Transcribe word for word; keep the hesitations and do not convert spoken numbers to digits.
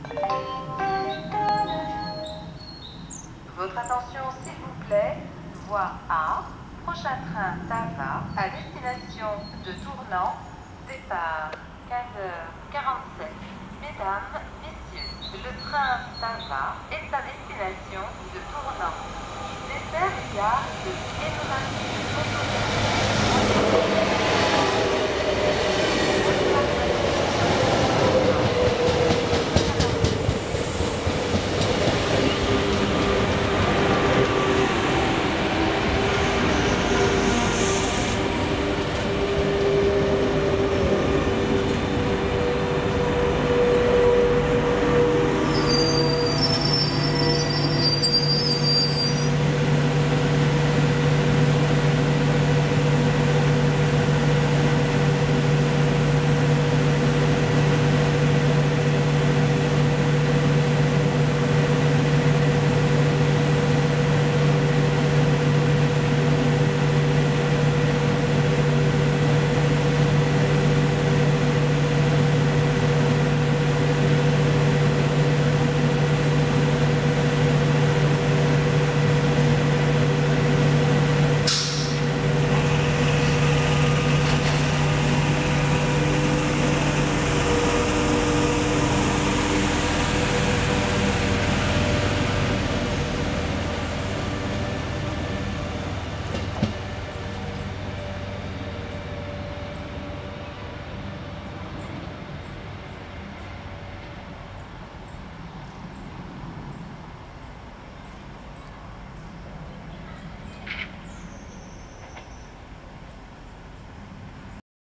Votre attention s'il vous plaît, voie A, prochain train Tava à destination de Tournant, départ quinze heures quarante-sept. Mesdames, Messieurs, le train Tava est à destination de Tournant. Il dessert les gares de Énoratie,